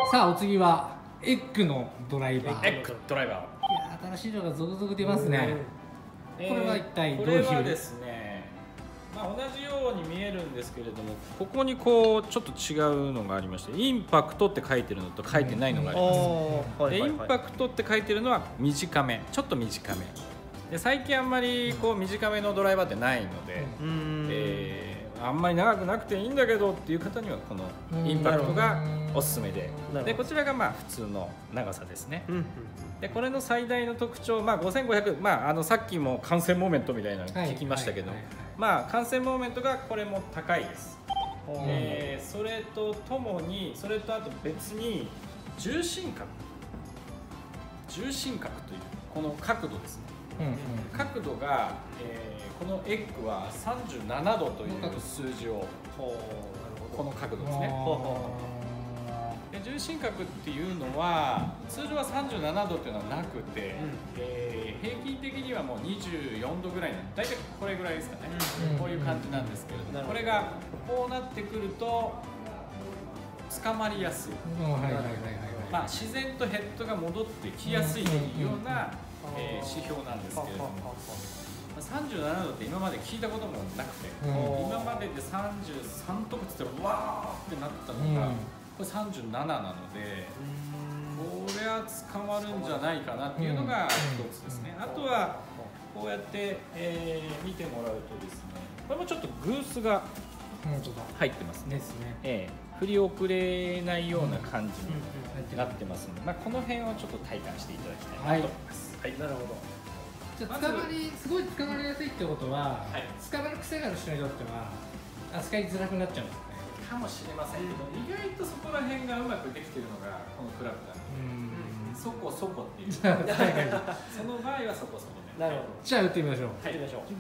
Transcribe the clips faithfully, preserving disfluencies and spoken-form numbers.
さあお次はエッグのドライバー。 エッグドライバー。 いや新しいのが続々出ますね。 えー、 これは一体どういう？ これはですね、まあ、同じように見えるんですけれども、ここにこうちょっと違うのがありまして、インパクトって書いてるのと書いてないのがあります。うん、でインパクトって書いてるのは短め、ちょっと短めで、最近あんまりこう短めのドライバーってないので、うん、えーあんまり長くなくていいんだけどっていう方にはこのインパクトがおすすめで、でこちらがまあ普通の長さですね。でこれの最大の特徴、まあ、ごせんごひゃく、まあ、あのさっきも感染モーメントみたいなの聞きましたけど、まあ感染モーメントがこれも高いです。えー、それとともに、それとあと別に重心角重心角というこの角度ですね。うんうん、角度が、えー、このエッグはさんじゅうななどという数字を、この角度ですね。で重心角っていうのは通常はさんじゅうななどっていうのはなくて、うん、えー、平均的にはもうにじゅうよんどぐらいなんで、大体これぐらいですかね、うん、こういう感じなんですけれども、これがこうなってくると捕まりやすい、まあ自然とヘッドが戻ってきやすいというようなえー、指標なんですけれども、さんじゅうななどって今まで聞いたこともなくて、今まででさんじゅうさんとかつってわーってなったのが、これさんじゅうなななので、これは捕まるんじゃないかなっていうのが一つですね。あとはこうやって、えー、見てもらうとですね、これもちょっとグースが入ってますね。ですね。えー振り遅れないような感じになってますので、まあ、この辺をちょっと体感していただきたいなと思います。はい、はい、なるほど。 じゃあ捕まり、すごい捕まりやすいってことは、はい、捕まる癖がある人にとっては扱いづらくなっちゃうんですかね。 かもしれませんけど、意外とそこら辺がうまくできているのがこのクラブだ。うん、そこそこっていう。その場合はそこそこで。 なるほど。じゃあ打ってみましょう。 はい、打ってみましょう。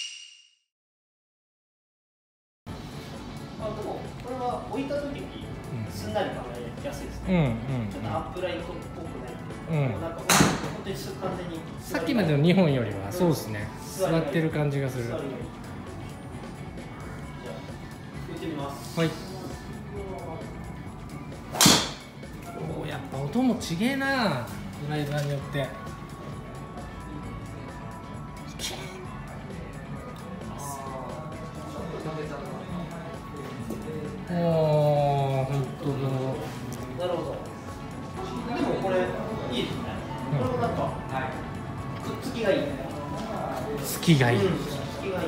置いた時にすんなり構えやすいですね。ちょっとアップライトっぽくない。うん。なんか本当に完全に。 さっきまでのにほんよりはそうですね。座ってる感じがする。じゃあ打ってみます。 はい。おお、やっぱ音もちげえな。ドライバーによって。おお、本当だ。 なるほど。でもこれいいですね。これもなんか、はい、くっつきがいい。 つきがいい。 うん、つきがいい。いい言葉です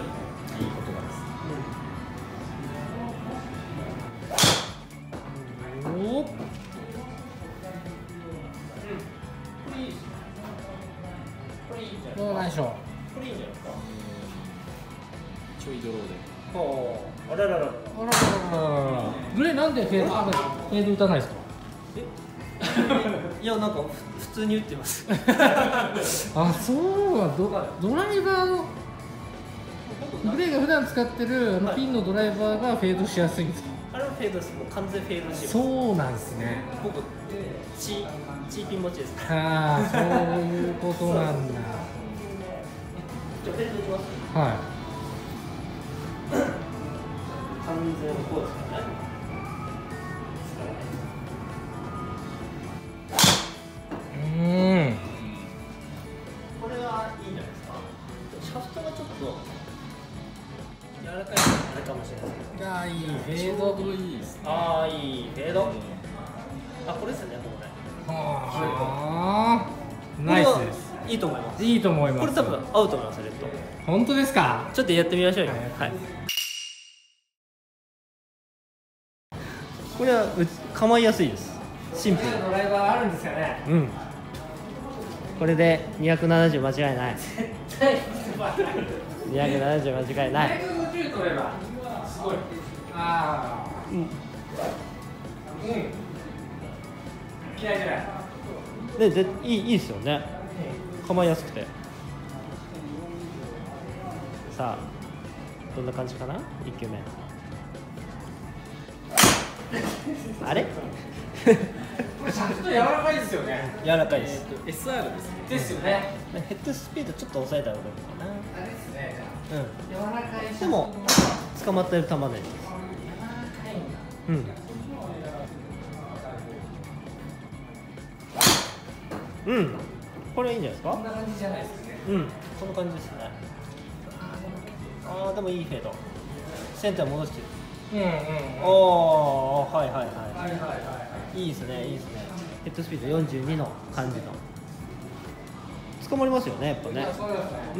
。うん、おお。うん。これいいですね。これいいんじゃないですか。 どうなんでしょう。 これいいんじゃないですか。 ちょいドローで。 あらららら。あららららら。グレーなんでフェードフェード打たないですか。 え？いやなんか普通に打ってます。 あ、そうはドドライバーのグレーが普段使ってるあのピンのドライバーがフェードしやすいんですか。 あれはフェードです。もう完全フェードしてます。 そうなんですね。 僕チチーピン持ちです。 ああ、そういうことなんだ。 じゃあフェード打ちます。 はい。 完全こうですかね。 うん。 これはいいんじゃないですか。シャフトがちょっと柔らかいあれかもしれないですけど。 ああ、いいフェードいいですね。 ああ、いいフェード。あ、これですね、これ。 はあ。ナイスです。 いいと思います。 いいと思います。 これ多分合うと思います、レッド。 本当ですか。 ちょっとやってみましょうよ。はい。これは構いやすいです。シンプル。 ドライバーあるんですよね。 うん。これでにひゃくななじゅう間違いない。 絶対にひゃくななじゅう間違いない。 にひゃくごじゅう取ればすごい。ああ。うん。うん。嫌いじゃない。 で、で、いい、いいですよね。構いやすくて。さあ、どんな感じかな。一球目。あれ？ これシャフト柔らかいですよね。 柔らかいです。 エスアール ですね。 ですよね。 ヘッドスピードちょっと抑えた方がいいかな。 あれですね。 うん。 柔らかい。 でも捕まってる球で。うん。 うん、これいいんじゃないですか。 こんな感じじゃないですかね。 うん、こんな感じですね。ああ、でもいいフェード。センター戻してる。 うんうんうん。 おー、はいはいはい。 はいはいはい。 いいですね、いいですね。ヘッドスピードよんじゅうにの感じの。捕まりますよね、やっぱね。 そうですね。 うん。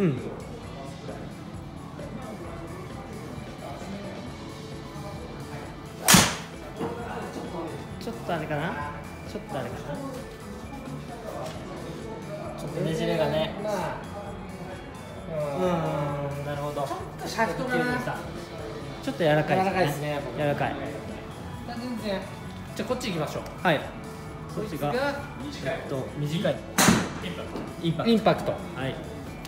ちょっとあれかな。ちょっとあれかな。ちょっとねじれがね。 まあ。 うん、なるほど。 ちょっとシャフトがな。 ちょっと柔らかいですね。 柔らかいですね。 柔らかい。 全然。じゃあこっち行きましょう。 はい。こっちが短いえっと短い。 インパクトインパクト。 はい。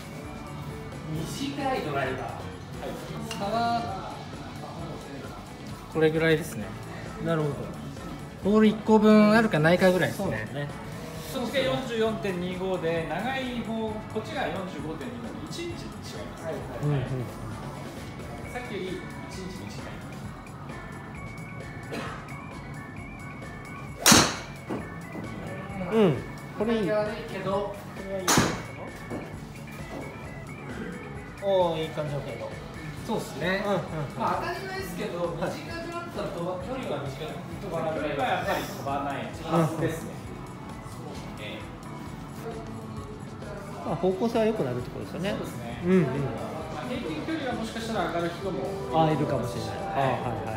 短いドライバー。差はこれぐらいですね。 なるほど。 ボールいっこぶんあるかないかぐらいですね。 そうですね。 そっちが よんじゅうよんてんにご で長い方、こっちが よんじゅうごてんにご でいちインチ違います、はいはいうんうん。 さっきよりいちインチ短い。 うん。これいい。 けど。 これはいいですか。おお、いい感じのフェード。 そうですね。 うんうん。 まあ当たり前ですけど、短くなったら飛ば距離は短く飛ばなくなりこれはやっぱり飛ばないはずですね。えまあ方向性は良くなるってことですよね。 そうですね。 うんうん。 まあ平均距離はもしかしたら上がる人もああ、いるかもしれない。ああ、はいはい。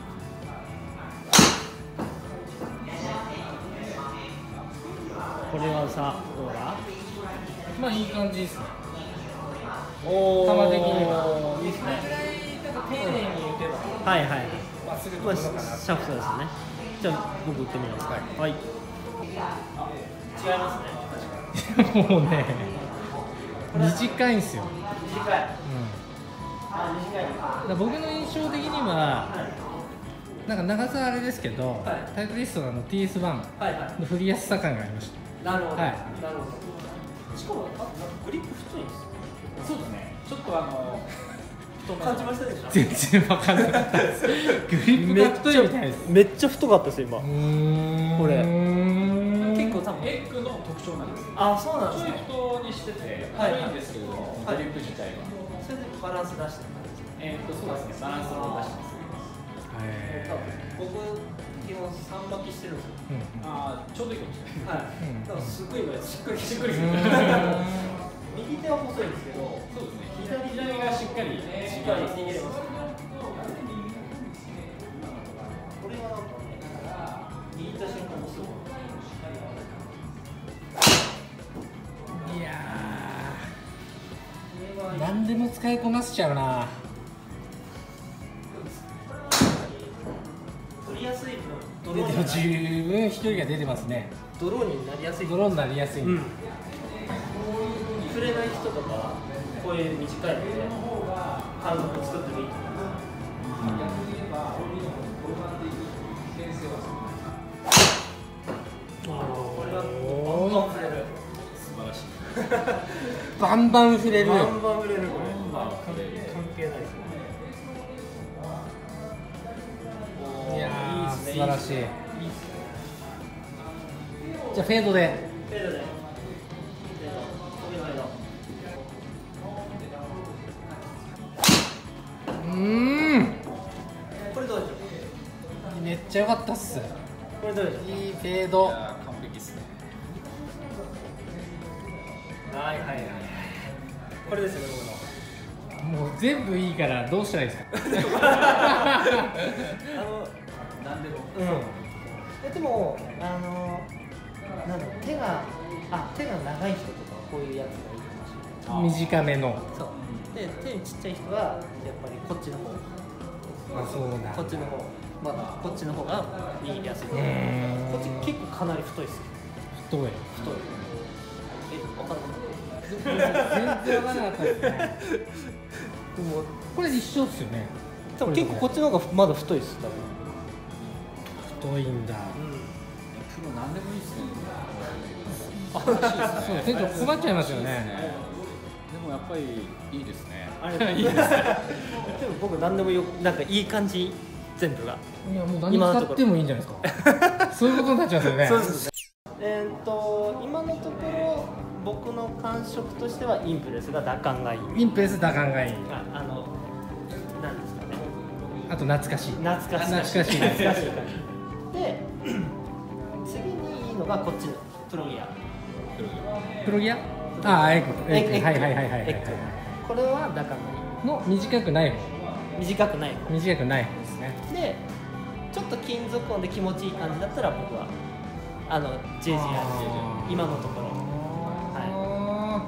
これはさ、どうだ。 まあいい感じですね。 お球的には。 いいですね。 丁寧に打てば。 はいはい。 まっすぐ飛まあ、 ぶのかな。 シャフトですね。じゃあ、僕打ってみます。はい。はい。違いますね。 もうね、短いんですよ。 短い。 うん。 あ、短い。 だから僕の印象的には、なんか長さはあれですけど、 はいタイプリストの ティーエスワンはいはの振りやすさ感がありましい。なるほど。 はいなるほど。しかも、あ、グリップ太いんです。 そうですね。ちょっとあの感じましたでしょ。 た。全然わかんなかったです。グリップが太いみたいです。 めっちゃ太かったです今。 うーんこれ結構結構多分。 エッグの特徴なんです。 あ、そうなんちょいですね。 太にしててはい軽いんですけれども、 はいグリップ自体は。 それでバランス出してる感じ。 えーっとそうですね。バランスを出してます。 へ僕基本三巻きしてるんですよ。 ーうんああちょうどいいかもしれない。 はい。 うんだからすごい今しっくりしっくりすうる。 ーん右手は細いんですけど、 そうですね。 左左左がしっかりしっかり握れます。これはなんかね、握った瞬間もすごい。 いやこれはー何でも使いこなせちゃうな。 取りやすい分ドでローにも十分飛距離が出てますね。 ドローになりやすい。 ドローになりやすい。 うん。触れない人とかこういう短いので感覚作ってもいいと思います。これはバンバン触れる。 素晴らしい。 バンバン振れる。 バンバン触れるこれ。 バンバン触れる関係ないですね。 いやーいいですね。 素晴らしい。 いいですね。 じゃあフェードで。 フェードで。フェード。フェード。 うーん。 これどうでしょめっちゃ良かったっす。 う。これどうでしょいいフェード。 いやー完璧ですね。 う。はいはいはい。これですよね僕の。 もう全部いいからどうしたらいいですか。 あの。 なんでも。 うん。えでもあのなんだろう手があ手が長い人とかこういうやつがいいかもしれない。 短めの。 そう。で手ちっちゃい人はやっぱりこっちの方。 あ、そうだ。 こっちの方。まだこっちの方が握りやすい。こうーんっち結構かなり太いですよ。 太い。 太い。え、わかんない。 全然わからなかったですね。 でもこれ一緒ですよね。 多分結構こっちの方がまだ太いです。多分。 太いんだ。 プロなんでもいいですね。 そう、店長困っちゃいますよね。 でもやっぱりいいですね。 あれいいですね。でも僕何でもよなんかいい感じ全部が。 いやもう何使ってもいいんじゃないですか。そういうことになっちゃうんですよね。 そうですね。 えーっと今のところ僕の感触としてはインプレスが打感がいい。 インプレス打感がいい。 あ、あのなんですかね。 あと懐かしい。 懐かしい。 懐かしい。 懐かしい感じ。で、次にいいのがこっちのプロギア。 プロギア？ああ、エコ。 エコ。 はいはいはいはいはい。 これは打感がいい。 の短くない方。 短くない方。 短くない方ですね。 で、ちょっと金属音で気持ちいい感じだったら僕はあの ジェイジーアール 今のところ、はい、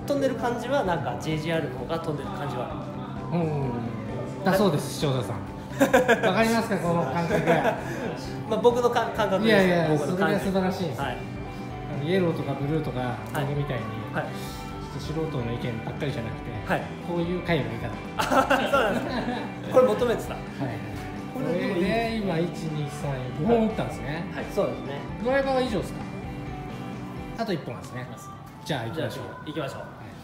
飛んでる感じはなんか ジェイジーアール の方が飛んでる感じはある。 うんだそうです、視聴者さん。わかりますかこの感覚。 まあ僕の感覚です。 いやいや、 僕の感じそれが素晴らしいです。 はい、 あのイエローとかブルーとか僕みたいに、 はい、 ちょっと素人の意見ばっかりじゃなくて、 はい、 こういう会話がいいかな。 あ、そうなんですか。これ求めてた。はい。 これで今いちにさんごほん打ったんですね。 はい、そうですね。 ドライバーは以上ですか。あといっぽんですね。じゃあ行きましょう。 行きましょう。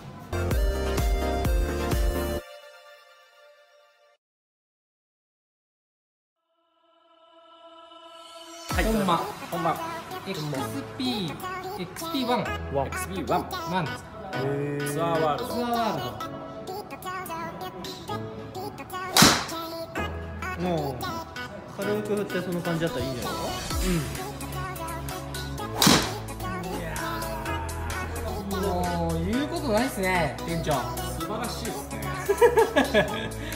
はい、本番本番エックスピー エックスピーワンエックスピーワンワンですか。 ツアーワールドツアーワールド。 もう軽く振ってその感じだったらいいんじゃないのか。うん。もう言うことないですね、店長。 素晴らしいですね。